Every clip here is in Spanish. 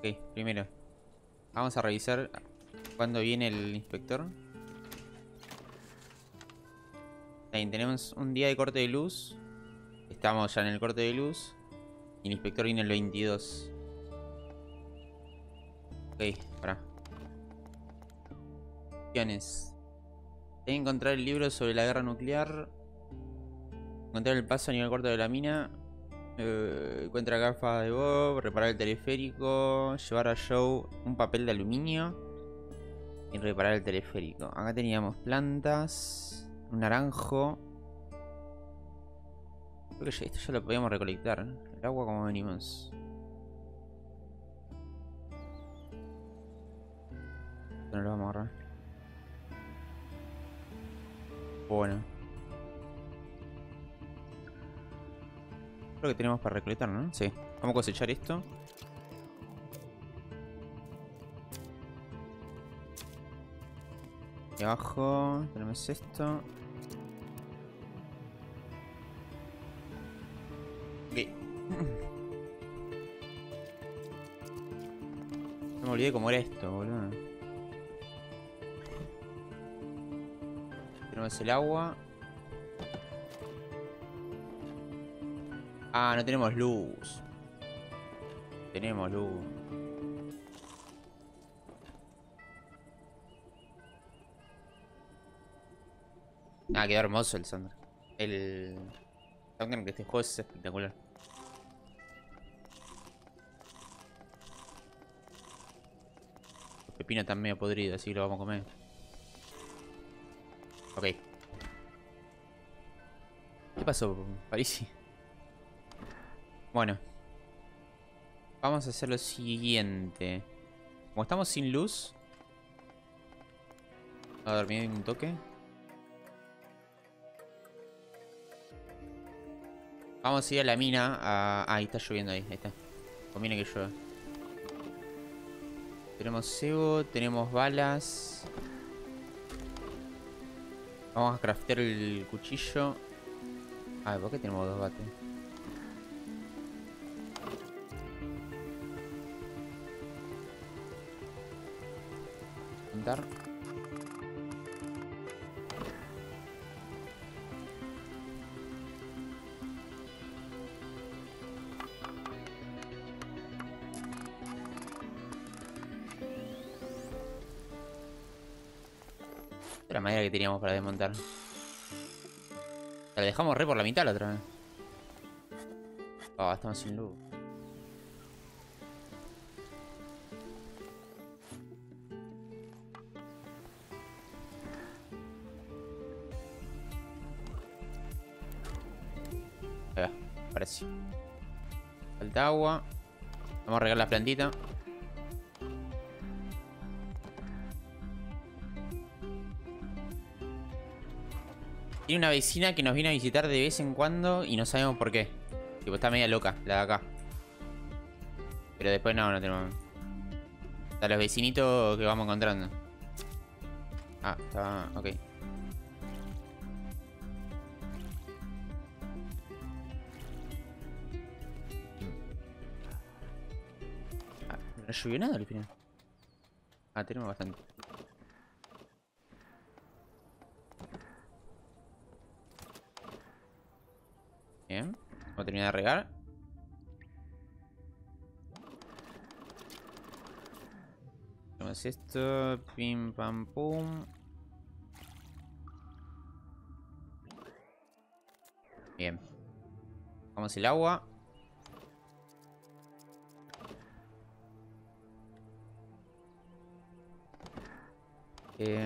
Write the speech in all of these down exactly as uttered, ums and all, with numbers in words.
Ok, primero. Vamos a revisar cuándo viene el inspector. Ahí tenemos un día de corte de luz. Estamos ya en el corte de luz. Y el inspector viene el veintidós. Ok, pará. Opciones. Hay que encontrar el libro sobre la guerra nuclear. Encontrar el paso a nivel corto de la mina. Eh, encuentra gafas de Bob. Reparar el teleférico. Llevar a Joe un papel de aluminio. Y reparar el teleférico. Acá teníamos plantas. Un naranjo. Creo que ya, esto ya lo podíamos recolectar. El agua, como venimos. Esto no lo vamos a agarrar. Bueno. Creo que tenemos para recolectar, ¿no? Sí. Vamos a cosechar esto. Y abajo tenemos esto. Ok. No me olvidé cómo era esto, boludo. Tenemos el agua. Ah, no tenemos luz. Tenemos luz. Ah, quedó hermoso el Sandra. El Sandra que este juego es espectacular. Los pepinos están medio podridos, así que lo vamos a comer. Ok. ¿Qué pasó, Parisi? Bueno. Vamos a hacer lo siguiente. Como estamos sin luz. Voy a dormir un toque. Vamos a ir a la mina. A... Ah, ahí está lloviendo ahí. Ahí está. Conviene que llueva. Tenemos cebo, tenemos balas. Vamos a craftear el cuchillo. Ah, ¿por qué tenemos dos bates? Contar. La madera que teníamos para desmontar. La dejamos re por la mitad la otra vez. Ah, oh, estamos sin luz. Ahí va, ahora sí. Falta agua. Vamos a regar la plantita. Tiene una vecina que nos viene a visitar de vez en cuando y no sabemos por qué. Tipo, está media loca, la de acá. Pero después no, no tenemos. A los vecinitos que vamos encontrando. Ah, está. Ok. Ah, no llovió nada al final. Ah, tenemos bastante. Bien. Vamos a terminar de regar. Tenemos esto. Pim pam pum. Bien. Vamos el agua. Eh,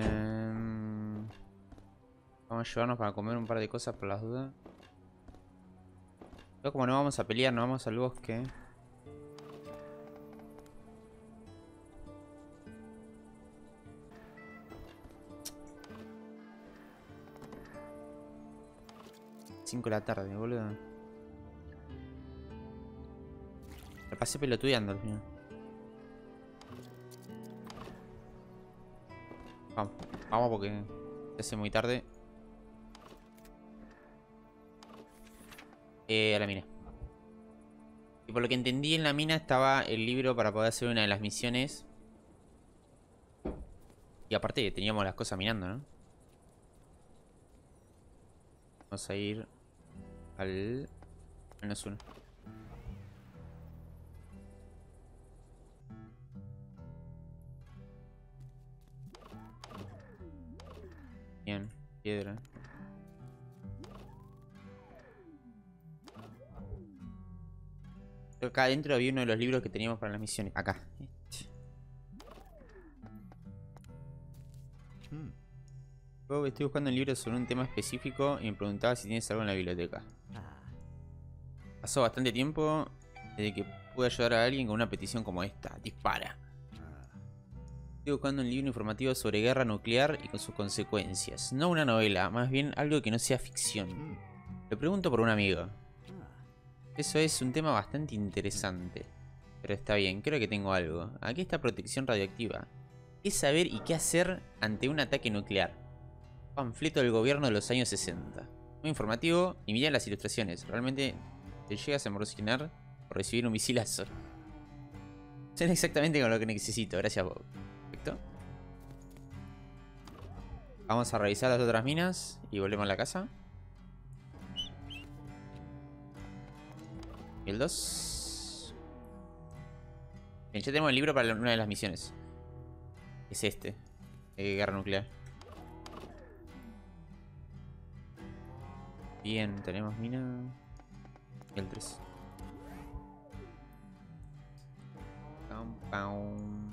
vamos a llevarnos para comer un par de cosas por las dudas. Pero como no vamos a pelear, no vamos al bosque. cinco de la tarde, boludo. Me pasé pelotudeando al final. Vamos, vamos porque se hace muy tarde. Eh, a la mina. Y por lo que entendí en la mina estaba el libro para poder hacer una de las misiones. Y aparte teníamos las cosas minando, ¿no? Vamos a ir al... menos uno. Bien, piedra. Acá adentro había uno de los libros que teníamos para las misiones. Acá. Hmm. Luego estoy buscando un libro sobre un tema específico y me preguntaba si tienes algo en la biblioteca. Pasó bastante tiempo desde que pude ayudar a alguien con una petición como esta. Dispara. Estoy buscando un libro informativo sobre guerra nuclear y con sus consecuencias. No una novela, más bien algo que no sea ficción. Lo pregunto por un amigo. Eso es un tema bastante interesante. Pero está bien, creo que tengo algo. Aquí está protección radioactiva. ¿Qué saber y qué hacer ante un ataque nuclear? Panfleto del gobierno de los años sesenta. Muy informativo y mira las ilustraciones. Realmente te llegas a emocionar por recibir un misilazo. Suena exactamente con lo que necesito. Gracias, Bob. Perfecto. Vamos a revisar las otras minas y volvemos a la casa. Y el dos. Bien, ya tenemos el libro para una de las misiones. Es este. De guerra nuclear. Bien, tenemos mina. Y el tres. Compound.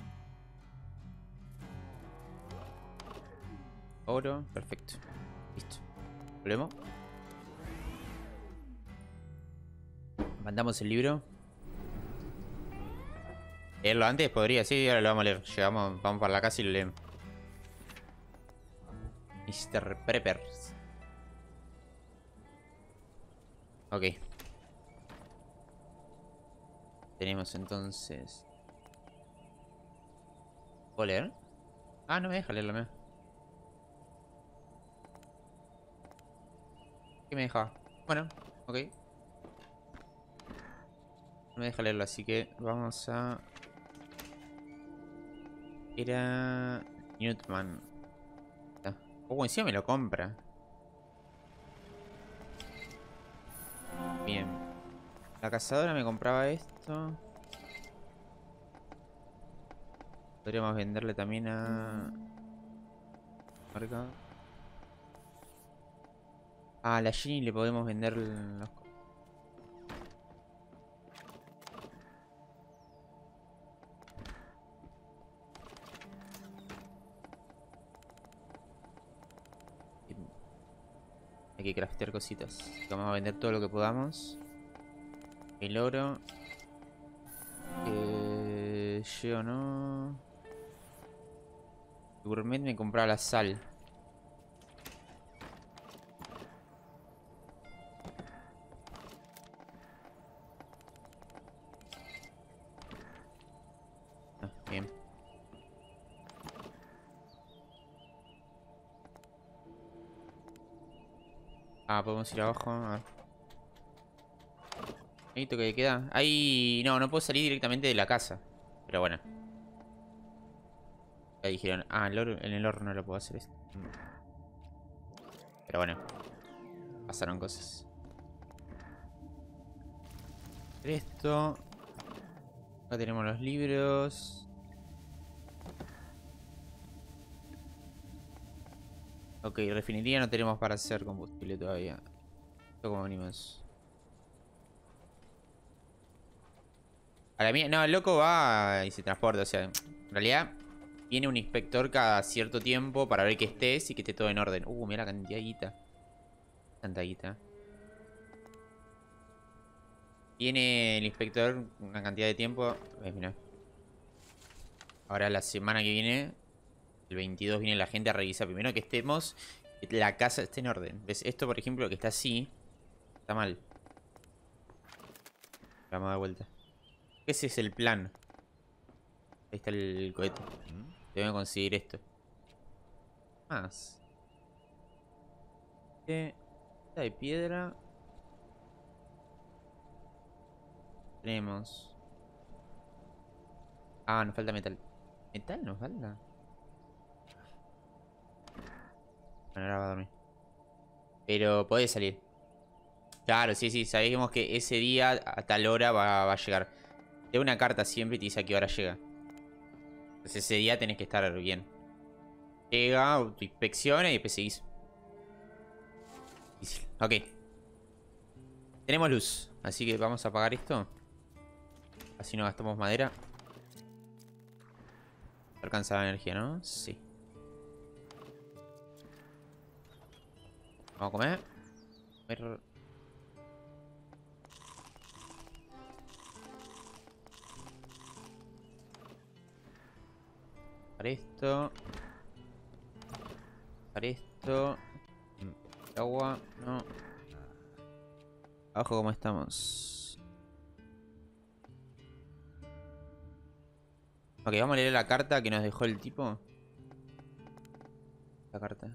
Oro, perfecto. Listo. ¿Volvemos? Mandamos el libro. Leerlo antes podría, sí, ahora lo vamos a leer. Llegamos, vamos para la casa y lo leemos. mister Preppers. Ok. Tenemos entonces... ¿Puedo leer? Ah, no me deja leerlo, me. ¿Qué me deja? Bueno, ok. No me deja leerlo, así que vamos a... Era... Newtman. Oh, encima me lo compra. Bien. La cazadora me compraba esto. Podríamos venderle también a... Marca. A la Ginny le podemos vender los... Hay que craftear cositas. Vamos a vender todo lo que podamos. El oro. Eh, yo no. Gourmet me compraba la sal. Ah, bien. Ah, podemos ir abajo. A ver. Ahí que queda. Ahí. No, no puedo salir directamente de la casa. Pero bueno. Ya dijeron. Ah, en el, horno, en el horno no lo puedo hacer esto. Pero bueno. Pasaron cosas. Esto. Acá tenemos los libros. Ok, refinería no tenemos para hacer combustible todavía. Esto como venimos. A la mía, no, el loco va y se transporta. O sea, en realidad viene un inspector cada cierto tiempo para ver que estés y que esté todo en orden. Uh, mira la cantidad de guita. Tanta guita. Viene el inspector una cantidad de tiempo. ¿Ves? Mira. Ahora la semana que viene, el veintidós, viene la gente a revisar. Primero que estemos, que la casa esté en orden. ¿Ves? Esto, por ejemplo, que está así, está mal. Vamos a dar vuelta. Ese es el plan. Ahí está el cohete. Tengo que conseguir esto. Más. Esta de piedra. Tenemos... Ah, nos falta metal. ¿Metal nos falta? Bueno, ahora va a dormir. Pero puede salir. Claro, sí, sí. Sabemos que ese día a tal hora va, va a llegar. Te da una carta siempre y te dice a qué hora llega. Entonces ese día tenés que estar bien. Llega, autoinspecciona y después seguís. Difícil. Ok. Tenemos luz. Así que vamos a apagar esto. Así no gastamos madera. Alcanza la energía, ¿no? Sí. Vamos a comer. comer. Para esto. Para esto. Agua. No. Abajo, ¿cómo estamos? Ok, vamos a leer la carta que nos dejó el tipo. La carta.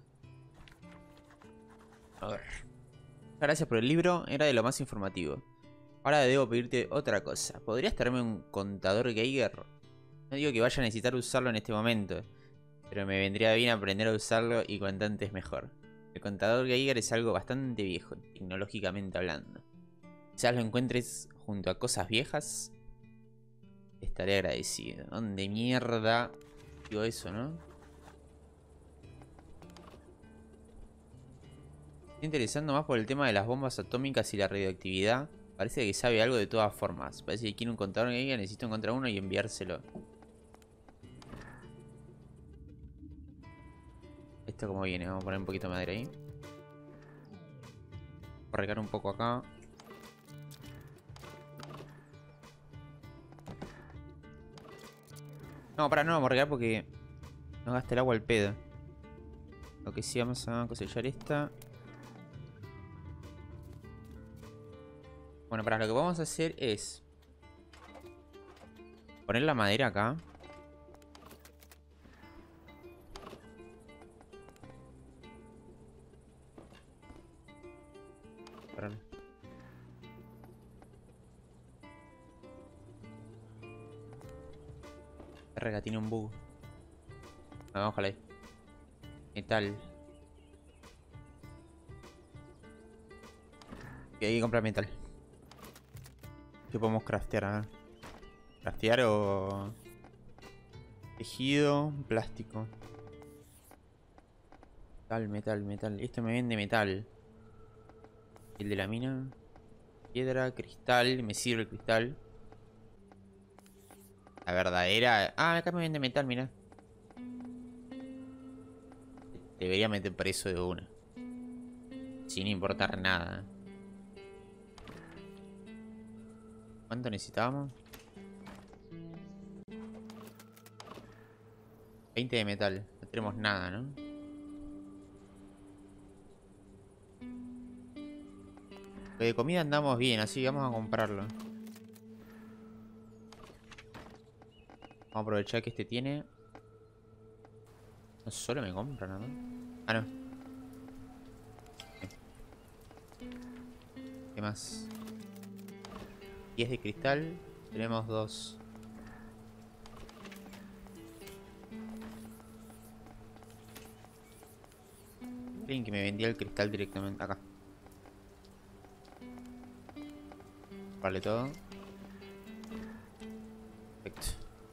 A ver. Gracias por el libro, era de lo más informativo. Ahora debo pedirte otra cosa. ¿Podrías traerme un contador Geiger? No digo que vaya a necesitar usarlo en este momento, pero me vendría bien aprender a usarlo y cuanto antes mejor. El contador Geiger es algo bastante viejo, tecnológicamente hablando. Quizás lo encuentres junto a cosas viejas. Estaré agradecido. ¿Dónde mierda digo eso, no? Estoy interesando más por el tema de las bombas atómicas y la radioactividad. Parece que sabe algo de todas formas. Parece que quiere un contador Geiger, necesito encontrar uno y enviárselo. Esto como viene, vamos a poner un poquito de madera ahí. Voy a recargar un poco acá. No, para, no vamos a regar porque no gasta el agua al pedo. Lo que sí, vamos a cosechar esta. Bueno, para lo que vamos a hacer es poner la madera acá. Verga, tiene un bug. Vamos, ojalá. Metal. Y hay que comprar metal. ¿Qué podemos craftear? A ver. Craftear o... Tejido, plástico. Metal, metal, metal. Esto me vende metal. El de la mina. Piedra, cristal. Me sirve el cristal. La verdadera... Ah, acá me vende metal, mira. Debería meter preso de una. Sin importar nada. ¿Cuánto necesitábamos? veinte de metal. No tenemos nada, ¿no? De comida andamos bien, así que vamos a comprarlo. Vamos a aprovechar que este tiene. No solo me compra nada. Ah, no. ¿Qué más? diez de cristal. Tenemos dos. Alguien que me vendía el cristal directamente acá. Vale todo. Perfecto.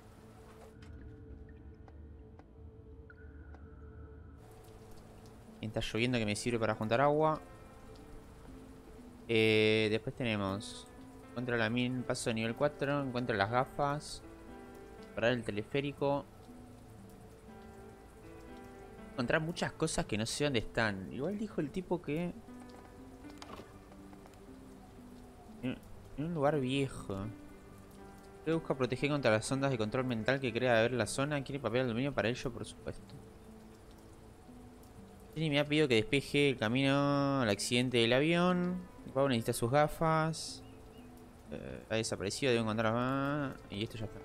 Está lloviendo que me sirve para juntar agua. Eh, después tenemos... Encuentra la min, paso de nivel cuatro. Encuentra las gafas. Parar el teleférico. Encontrar muchas cosas que no sé dónde están. Igual dijo el tipo que... En un lugar viejo. Creo que busca proteger contra las ondas de control mental que crea ver la zona. Quiere papel aluminio para ello, por supuesto. Jenny me ha pedido que despeje el camino al accidente del avión. El pavo necesita sus gafas. Eh, ha desaparecido, debo encontrar más. Y esto ya está.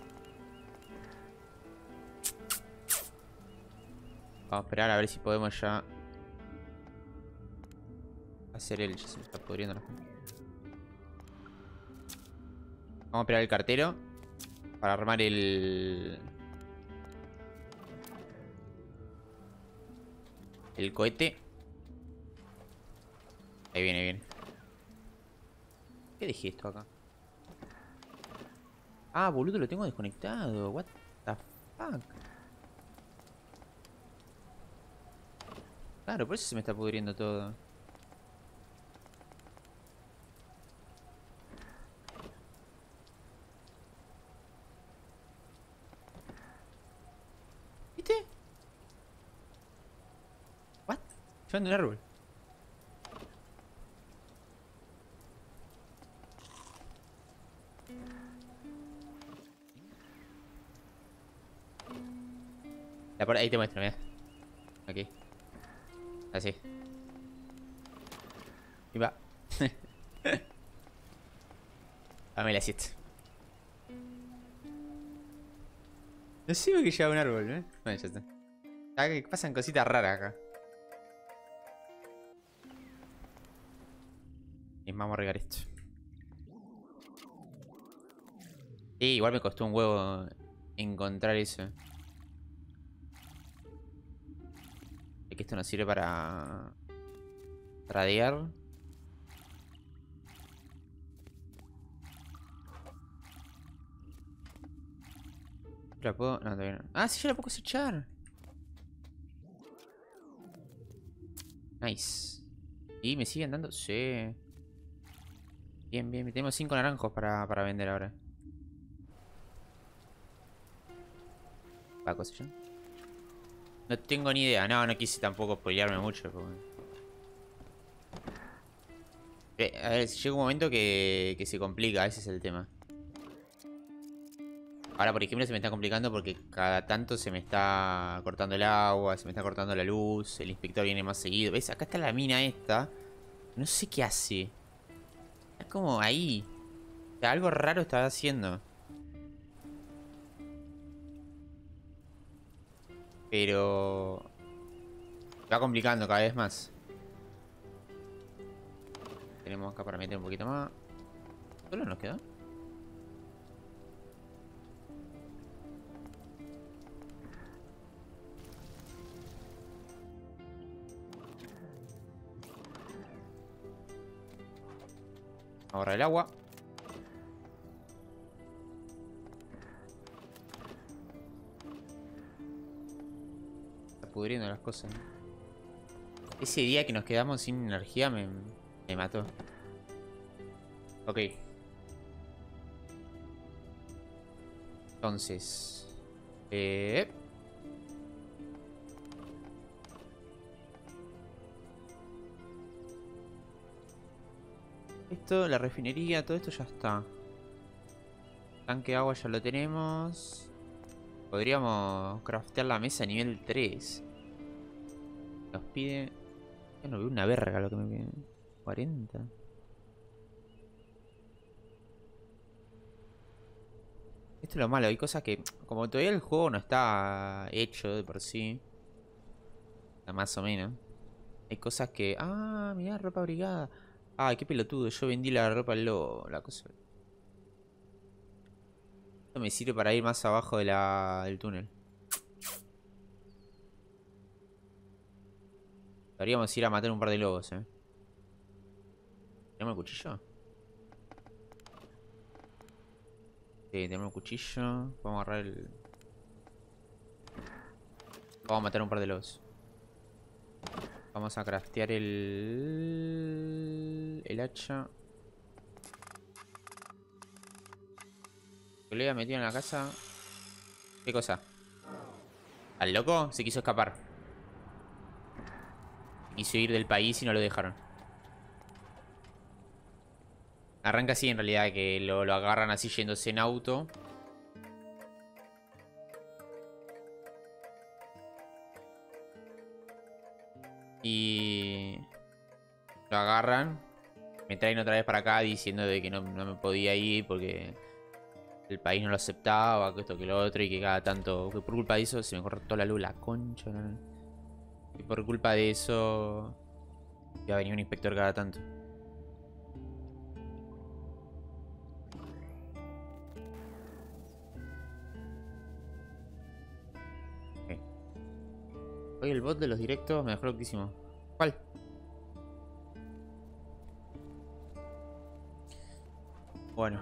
Vamos a esperar a ver si podemos ya hacer el... Ya se me está pudriendo la gente. Vamos a esperar el cartero para armar el... El cohete. Ahí viene, ahí viene. ¿Qué dejé esto acá? Ah, boludo, lo tengo desconectado. What the fuck. Claro, por eso se me está pudriendo todo. ¿Viste? What? Llevando un árbol. La por ahí te muestro, mira. Aquí. Así. Y va. Dame la siesta. No sé por qué lleva un árbol, ¿eh? Bueno, ya está. Acá pasan cositas raras acá. Y vamos a regar esto. Sí, igual me costó un huevo encontrar eso. Es que esto nos sirve para tradear. ¿La puedo? No, todavía no. Ah, sí, ya la puedo cosechar. Nice. ¿Y me siguen dando? Sí. Bien, bien, bien. Tenemos cinco naranjos para, para vender ahora. ¿Para cosechar? No tengo ni idea. No, no quise tampoco spoilearme mucho. Porque... Eh, a ver, llega un momento que, que se complica. Ese es el tema. Ahora, por ejemplo, se me está complicando porque cada tanto se me está cortando el agua, se me está cortando la luz, el inspector viene más seguido. ¿Ves? Acá está la mina esta. No sé qué hace. Está como ahí. O sea, algo raro está haciendo. Pero... se va complicando cada vez más. Tenemos acá para meter un poquito más. ¿Solo nos quedó? Ahorra el agua. Está pudriendo las cosas. Ese día que nos quedamos sin energía me, me mató. Ok. Entonces... Eh... Esto, la refinería, todo esto ya está. Tanque de agua ya lo tenemos. Podríamos craftear la mesa a nivel tres. Nos pide... Ya no veo una verga lo que me pide. cuarenta. Esto es lo malo, hay cosas que... Como todavía el juego no está hecho de por sí. Más o menos. Hay cosas que... Ah, mirá, ropa abrigada. Ay, qué pelotudo, yo vendí la ropa al lobo, la cosa. Esto me sirve para ir más abajo de la, del túnel. Deberíamos ir a matar un par de lobos, eh. ¿Tenemos el cuchillo? Sí, tenemos el cuchillo. Vamos a agarrar el... Vamos a matar un par de lobos. Vamos a craftear el... El hacha. ¿Qué le había metido en la casa? ¿Qué cosa? ¿Al loco? Se quiso escapar. Quiso ir del país y no lo dejaron. Arranca así en realidad, que lo, lo agarran así yéndose en auto. Y... lo agarran. Me traen otra vez para acá diciendo de que no, no me podía ir porque el país no lo aceptaba, que esto, que lo otro, y que cada tanto... Que por culpa de eso se me cortó la luz, la concha. ¿No? Y por culpa de eso iba a venir un inspector cada tanto. Hoy el bot de los directos me dejó loquísimo. ¿Cuál? Bueno.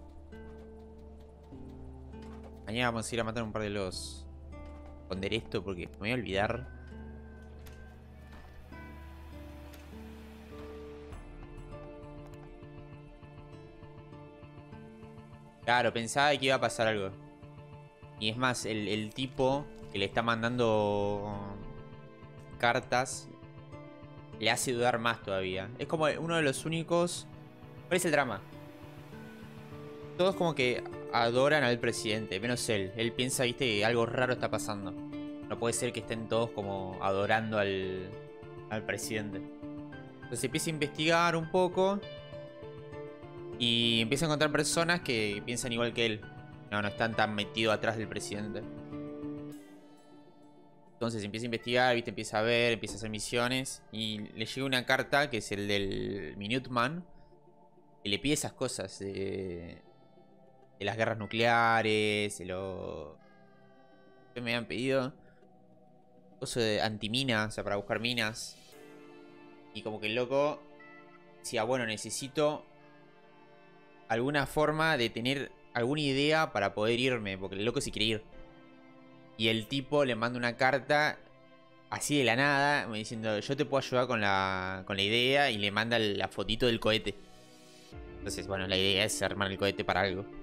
Mañana vamos a ir a matar un par de los... Esconder esto porque me voy a olvidar. Claro, pensaba que iba a pasar algo. Y es más, el, el tipo que le está mandando cartas le hace dudar más todavía. Es como uno de los únicos... ¿Cuál es el drama? Todos como que adoran al presidente, menos él. Él piensa, viste, que algo raro está pasando. No puede ser que estén todos como adorando al, al presidente. Entonces empieza a investigar un poco y empieza a encontrar personas que piensan igual que él. No, no están tan metidos atrás del presidente. Entonces empieza a investigar, viste, empieza a ver, empieza a hacer misiones. Y le llega una carta que es el del Minuteman. Que le pide esas cosas de, de las guerras nucleares, de lo que me habían pedido. Cosa de antimina, o sea, para buscar minas. Y como que el loco decía, bueno, necesito alguna forma de tener alguna idea para poder irme, porque el loco se quiere ir. Y el tipo le manda una carta así de la nada, me diciendo, yo te puedo ayudar con la, con la idea, y le manda la fotito del cohete. Entonces, bueno, la idea es armar el cohete para algo.